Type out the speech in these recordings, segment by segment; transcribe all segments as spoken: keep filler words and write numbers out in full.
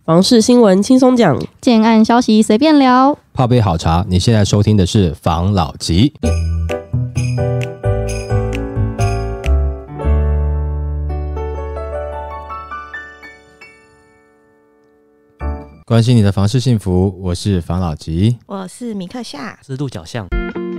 房市新闻轻松讲， 建案消息随便聊， 泡杯好茶。你现在收听的是房老吉。关心你的房市幸福，我是房老吉， 我是米克夏， 是鹿角巷。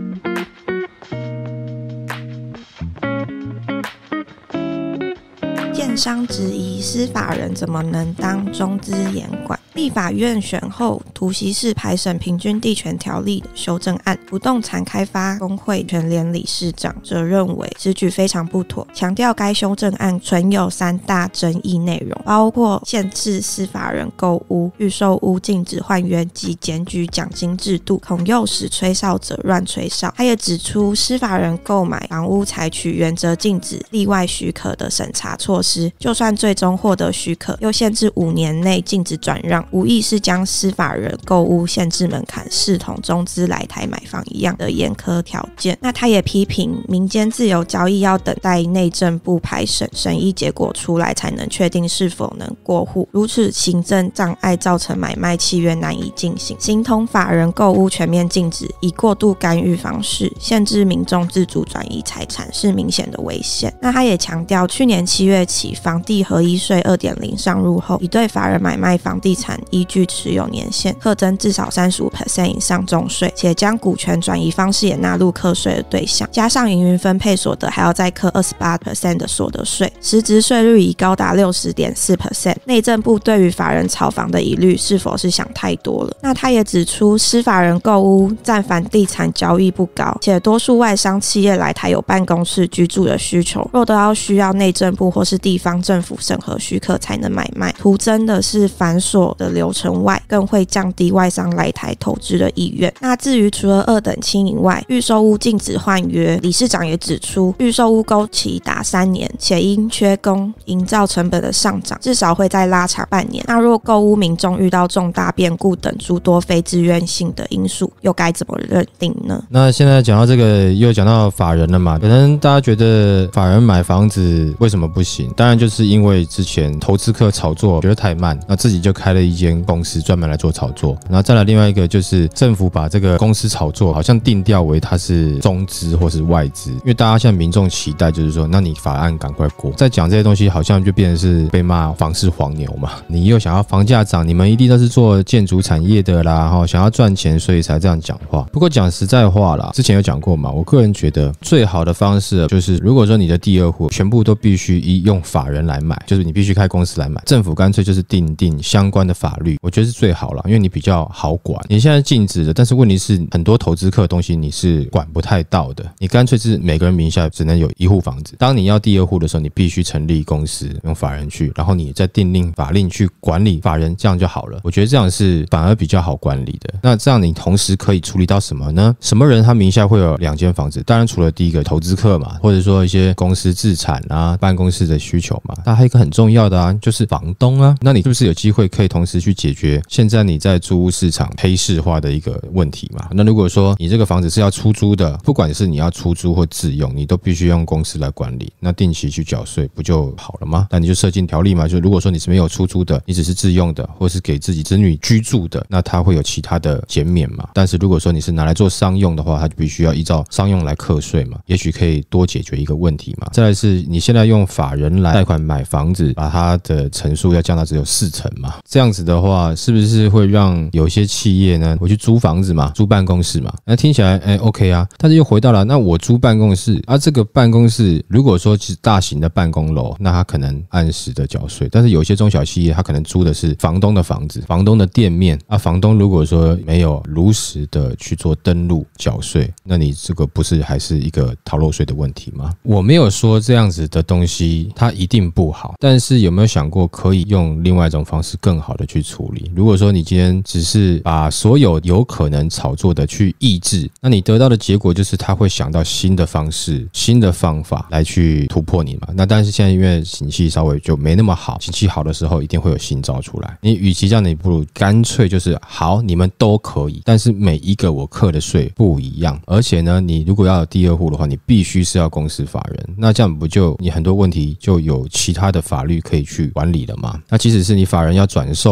建商质疑司法人怎么能当中资严管？立法院选后突袭式排审平均地权条例的修正案，不动产开发工会全联理事长则认为此举非常不妥，强调该修正案存有三大争议内容，包括限制司法人购屋、预售屋禁止换约及检举奖金制度，恐诱使吹哨者乱吹哨。他也指出，司法人购买房屋采取原则禁止例外许可的审查措施，就算最终获得许可，又限制五年内禁止转让，无疑是将司法人购屋限制门槛视同中资来台买房一样的严苛条件。那他也批评民间自由交易要等待内政部排审审议结果出来才能确定是否能过户，如此行政障碍造成买卖契约难以进行，形同法人购屋全面禁止，以过度干预方式限制民众自主转移财产，是明显的违宪。那他也强调，去年七月起房地合一税 二点零 上路后，已对法人买卖房地产依据持有年限课征至少 百分之三十五 以上重税，且将股权转移方式也纳入课税的对象，加上营运分配所得还要再课 百分之二十八 的所得税，实质税率已高达 百分之六十点四。 内政部对于法人炒房的疑虑是否是想太多了？那他也指出，司法人购屋占房地产交易不高，且多数外商企业来台有办公室居住的需求，若都要需要内政部或是地方政府审核许可才能买卖，徒增的是繁琐的流程外，更会降低外商来台投资的意愿。那至于除了二等亲以外，预售屋禁止换约，理事长也指出，预售屋购期达三年，且因缺工营造成本的上涨，至少会再拉长半年。那若购屋民众遇到重大变故等诸多非自愿性的因素，又该怎么认定呢？ 那现在讲到这个，又讲到法人了嘛？可能大家觉得法人买房子为什么不行？当然就是因为之前投资客炒作觉得太慢，那自己就开了一间公司专门来做炒作。然后再来另外一个就是政府把这个公司炒作好像定调为它是中资或是外资，因为大家现在民众期待就是说，那你法案赶快过。再讲这些东西好像就变成是被骂房市黄牛嘛。你又想要房价涨，你们一定都是做建筑产业的啦，想要赚钱所以才这样讲话。不过讲实在话啦，之前有讲过嘛，我个人觉得最好的方式就是如果说你的第二户全部都必须以用法人来买，就是你必须开公司来买，政府干脆就是订定相关的法律，我觉得是最好啦，因为你比较好管。你现在禁止的，但是问题是很多投资客的东西你是管不太到的，你干脆是每个人名下只能有一户房子，当你要第二户的时候，你必须成立公司用法人去，然后你再订定法令去管理法人，这样就好了。我觉得这样是反而比较好管理的。那这样你同时可以处理到什么呢？什么人他名下会有两间房子？当然除了第一个投资客嘛，或者说一些公司自产啊、办公室的需求嘛，但还有一个很重要的啊，就是房东啊。那你是不是有机会可以同时去解决现在你在租屋市场黑市化的一个问题嘛？那如果说你这个房子是要出租的，不管是你要出租或自用，你都必须用公司来管理，那定期去缴税不就好了吗？那你就设进条例嘛，就如果说你是没有出租的，你只是自用的，或是给自己子女居住的，那它会有其他的减免嘛。但是如果说你是拿来做商用的话，它就必须要依照商用来课税嘛，也许可以多解决一个问题嘛。再来是你现在用法人来贷款买房子，把它的成数要降到只有四成嘛，这样子的话是不是会让有些企业呢，我去租房子嘛，租办公室嘛，那听起来哎 OK 啊，但是又回到了那我租办公室啊，这个办公室如果说是大型的办公楼，那它可能按时的缴税，但是有些中小企业它可能租的是房东的房子、房东的店面啊，房东如果说没有如实的去做登录缴税，那你这个不是还是一个逃漏税的问题吗？我没有说这样子的东西它一定不好，但是有没有想过可以用另外一种方式更好的去处理？如果说你今天只是把所有有可能炒作的去抑制，那你得到的结果就是他会想到新的方式、新的方法来去突破你嘛。那但是现在因为景气稍微就没那么好，景气好的时候一定会有新招出来。你与其这样，你不如干脆就是好，你们都可以，但是每一个我课的税不一样，而且呢，你如果要有第二户的话，你必须是要公司法人，那这样不就你很多问题就有其他的法律可以去管理了吗？那即使是你法人要转售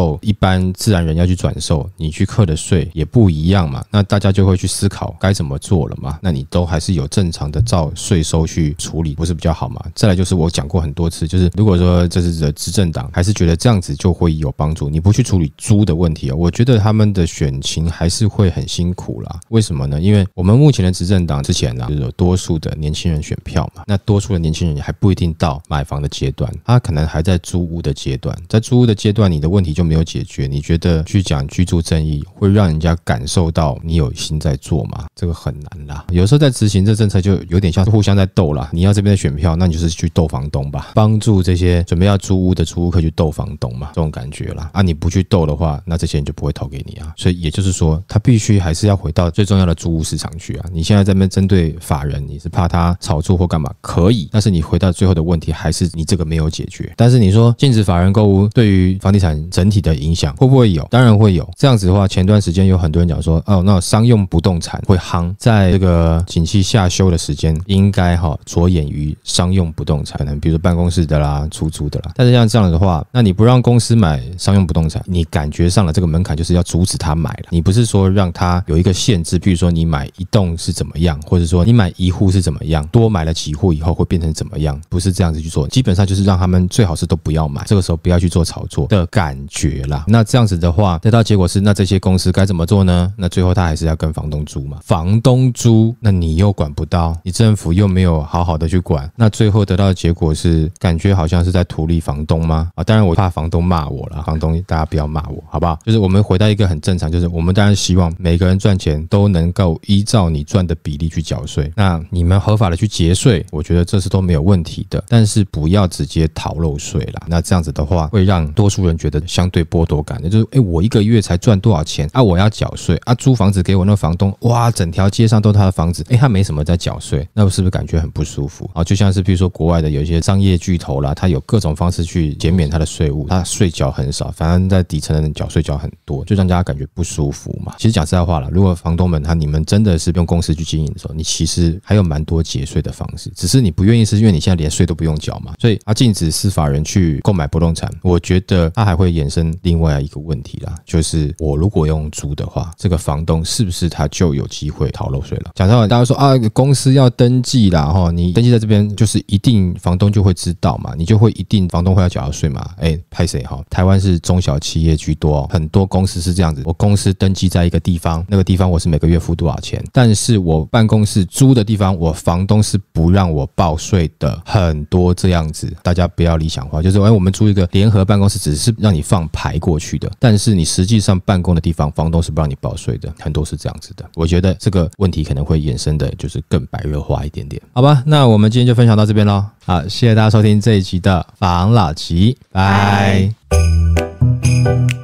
售一般自然人要去转售，你去课的税也不一样嘛，那大家就会去思考该怎么做了嘛，那你都还是有正常的照税收去处理，不是比较好吗？再来就是我讲过很多次，就是如果说这是的执政党还是觉得这样子就会有帮助，你不去处理猪的问题哦，我觉得他们的选情还是会很辛苦啦。为什么呢？因为我们目前的执政党之前啊，就是有多数的年轻人选票嘛，那多数的年轻人还不一定到买房的阶段，他可能还在租屋的阶段，在租屋的阶段你的问题就没有解决，你觉得去讲居住正义会让人家感受到你有心在做吗？这个很难啦。有时候在执行这政策就有点像互相在斗啦，你要这边的选票，那你就是去斗房东吧，帮助这些准备要租屋的租屋客去斗房东嘛，这种感觉啦。啊，你不去斗的话，那这些人就不会投给你啊。所以也就是说，他必须还是要回到最重要的租屋市场去啊。你现在在那边针对法人，你是怕他炒作或干嘛？可以，但是你回到最后的问题还是你这个没有解决。但是你说禁止法人购屋对于房地产整体的影响会不会有？当然会有。这样子的话，前段时间有很多人讲说，哦，那商用不动产会夯，在这个景气下修的时间，应该哈着眼于商用不动产，可能比如说办公室的啦、出租的啦。但是像这样的话，那你不让公司买商用不动产，你感觉上了这个门槛就是要阻止他买了。你不是说让他有一个限制，比如说你买一栋是怎么样，或者说你买一户是怎么样，多买了几户以后会变成怎么样，不是这样子去做。基本上就是让他们最好是都不要买，这个时候不要去做炒作的感觉啦。那这样子的话，得到结果是，那这些公司该怎么做呢？那最后他还是要跟房东租嘛。房东租，那你又管不到，你政府又没有好好的去管，那最后得到的结果是，感觉好像是在图利房东吗？啊，当然我怕房东骂我啦，房东大家不要骂我，好不好？就是我们回到一个很正常，就是我们当然希望每个人赚钱都能够依照你赚的比例去缴税，那你们合法的去节税，我觉得这是都没有问题的，但是不要直接逃漏税啦。那这样子的话，会让多数人觉得相对剥夺感的，就是哎，我一个月才赚多少钱啊？我要缴税啊？租房子给我那房东，哇，整条街上都是他的房子，哎，他没什么在缴税，那我是不是感觉很不舒服啊？就像是比如说国外的有一些商业巨头啦，他有各种方式去减免他的税务，他税缴很少，反正在底层的人缴税缴很多，就让大家感觉不舒服嘛。其实讲实在话啦，如果房东们他你们真的是用公司去经营的时候，你其实还有蛮多节税的方式，只是你不愿意，是因为你现在连税都不用缴嘛。所以他禁止司法人去购买不动产，我觉得他还会衍生另外一个问题啦，就是我如果用租的话，这个房东是不是他就有机会逃漏税了？讲实话，大家说啊，公司要登记啦，齁，你登记在这边，就是一定房东就会知道嘛，你就会一定房东会要缴税嘛。哎，拍谁齁？台湾是中小企业居多，很多公司是这样子，我公司登记在一个地方，那个地方我是每个月付多少钱，但是我办公室租的地方，我房东是不让我报税的，很多这样子，大家不要理想化，就是哎，我们租一个联合办公室，只是让你放牌过去的，但是你实际上办公的地方，房东是不让你报税的，很多是这样子的。我觉得这个问题可能会衍生的就是更白热化一点点，好吧？那我们今天就分享到这边咯。好，谢谢大家收听这一集的房老吉，拜。